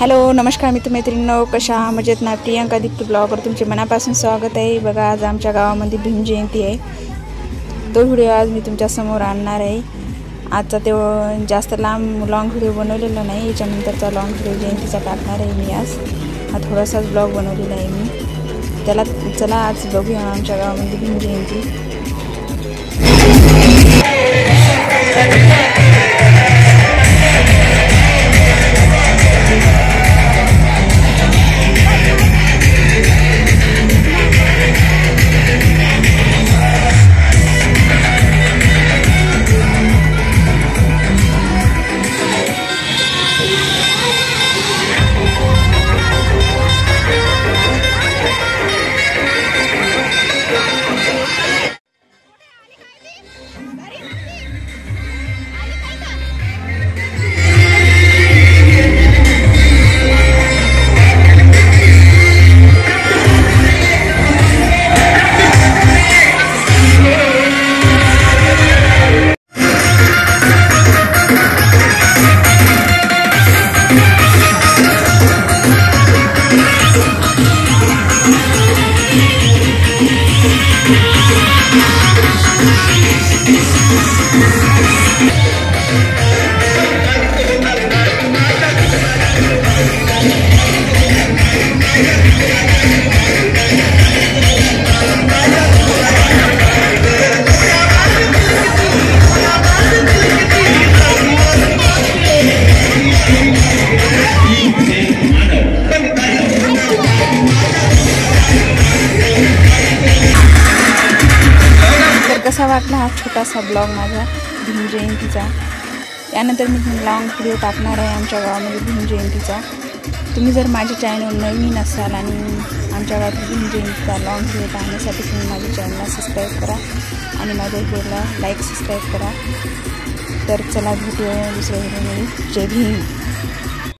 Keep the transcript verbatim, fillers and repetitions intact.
Hello नमस्कार मित्रमैत्रिणींनो, कशा मजेत ना? प्रियंका दीप्ती ब्लॉगवर तुमचे मनापासून स्वागत आहे। बघा आज आमच्या गावामध्ये भीम जयंती आहे, तो व्हिडिओ आज मी तुमच्या समोर आणणार आहे। आजचा तो जास्त लांब लॉंग व्हिडिओ बनवलेला नाही, याच्यानंतरचा लॉंग व्हिडिओ जयंतीचा टाकणार आहे मी आज। हा थोडासाच ब्लॉग बनवलेला आहे मी। त्याला चला आज बघूया आमच्या गावामध्ये भीम जयंती। कसा वाटला हा छोटासा ब्लॉग माझा भीम जयंतीचा। त्यानंतर मी लॉंग व्हिडिओ टाकणार आहे आमच्या गावामध्ये भीम जयंतीचा। तुम्ही जर माझ्या चॅनल नवीन असाल आणि आमच्या गावात भीम जयंतीचा लॉंग व्हिडिओ पाहण्यासाठी तुम्ही माझ्या चॅनलला सबस्क्राईब करा आणि माझ्या व्हिडिओला लाईक सबस्क्राईब करा। तर चला भेटूया दुसऱ्या व्हिडिओमध्ये। जय भीम।